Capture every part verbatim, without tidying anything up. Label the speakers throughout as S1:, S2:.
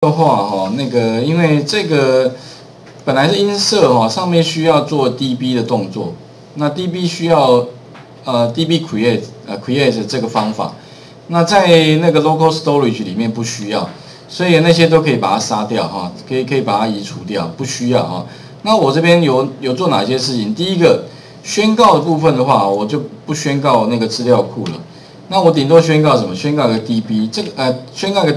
S1: 的话哈，那个因为这个本来是音色哈，上面需要做 D B 的动作，那 D B 需要呃 D B create 呃 create 这个方法，那在那个 local storage 里面不需要，所以那些都可以把它杀掉哈，可以可以把它移除掉，不需要哈。那我这边有有做哪些事情？第一个宣告的部分的话，我就不宣告那个资料库了。那我顶多宣告什么？宣告个 D B， 这个呃，宣告个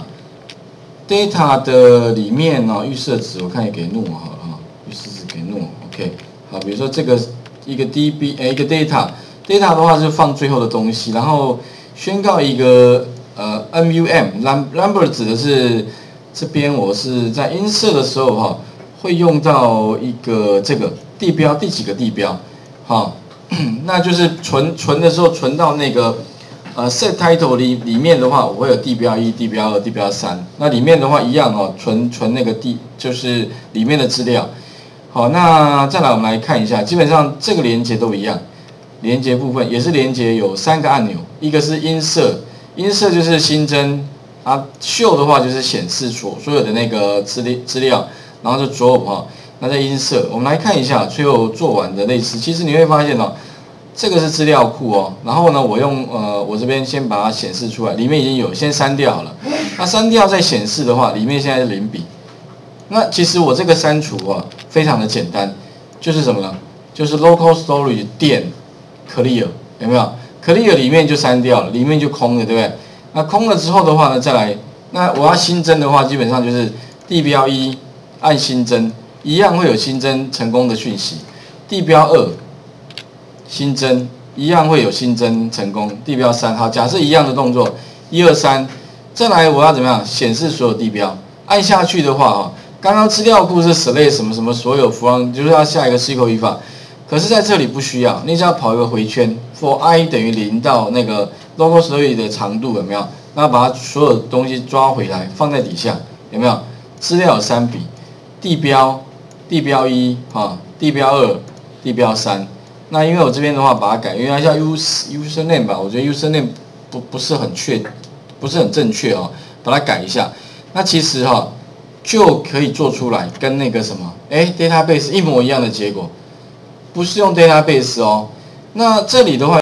S1: data，data 的里面呢、哦，预设值我看也给弄好了哈，预设值给弄 ，OK， 好，比如说这个一个 D B， 哎，一个 data，data 的话就放最后的东西，然后宣告一个呃 M U M，number 指的是这边我是在音色的时候哈、哦，会用到一个这个地标，第几个地标，好、哦，那就是存存的时候存到那个。呃 ，set title 里里面的话，我会有地标一、地标二、地标三。那里面的话一样哦，存存那个地就是里面的资料。好，那再来我们来看一下，基本上这个连接都一样，连接部分也是连接有三个按钮，一个是音色，音色就是新增啊，秀的话就是显示所所有的那个资料资料，然后就 drop 哈，那在音色，我们来看一下最后做完的类似，其实你会发现哦。这个是资料库哦，然后呢，我用呃，我这边先把它显示出来，里面已经有，先删掉好了。那删掉再显示的话，里面现在是零笔。那其实我这个删除啊，非常的简单，就是什么呢？就是 local storage 点 clear 有没有 ？clear 里面就删掉了，里面就空了，对不对？那空了之后的话呢，再来，那我要新增的话，基本上就是地标一按新增，一样会有新增成功的讯息。地标二。新增一样会有新增成功，地标三好，假设一样的动作，一二三，再来我要怎么样显示所有地标？按下去的话哈，刚刚资料库是 select 什么什么所有符号，就是要下一个 S Q L 语法，可是在这里不需要，你只要跑一个回圈 ，for i 等于零到那个 local storage 的长度有没有？那把它所有东西抓回来放在底下，有没有？资料有三笔，地标、地标一啊，地标二、地标三。那因为我这边的话把它改，原来叫 user user name 吧，我觉得 user name 不不是很确，不是很正确哦，把它改一下。那其实哈、哦、就可以做出来跟那个什么，哎 database 一模一样的结果，不是用 database 哦。那这里的话。